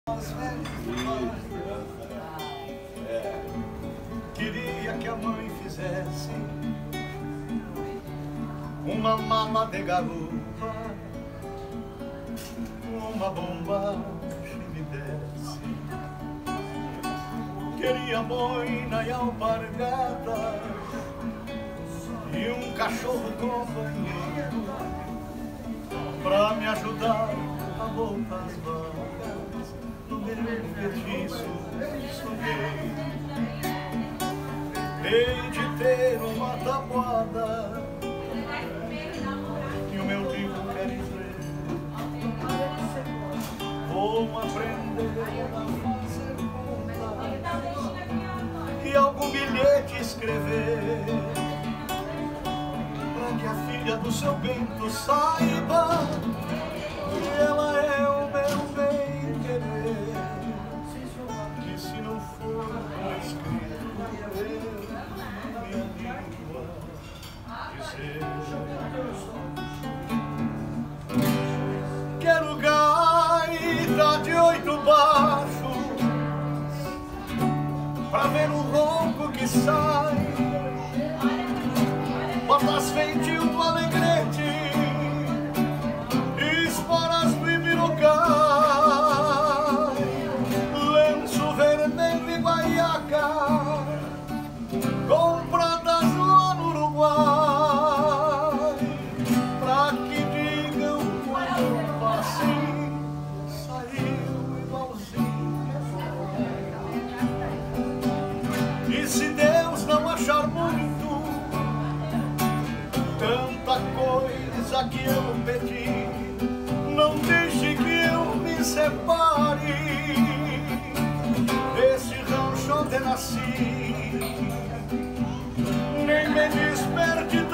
Queria que a mãe fizesse uma mala de garupa, uma bomba que me desse. Queria boina e alpargata e um cachorro companheiro pra me ajudar a voltar as vagas no meu petiço sonhei. Hei de ter uma tabuada e o meu livro quer dizer. Vou aprender a fazer contas e algum bilhete escrever para que a filha do seu Bento saiba que ela é o meu bem-querer. Que se não for escrito minha língua dizer. Quero gaita de 8 baixos pra ver o ronco que sai, botas feitio do alegrete, esporas do ibirocai, lenço vermelho e guaiaca compradas lá no Uruguai, pra que digam quando eu passei, saiu igualzinho. E se Deus não achar muito tanta coisa que eu pedi, não deixe que eu me separe desse rancho onde nasci, nem me desperte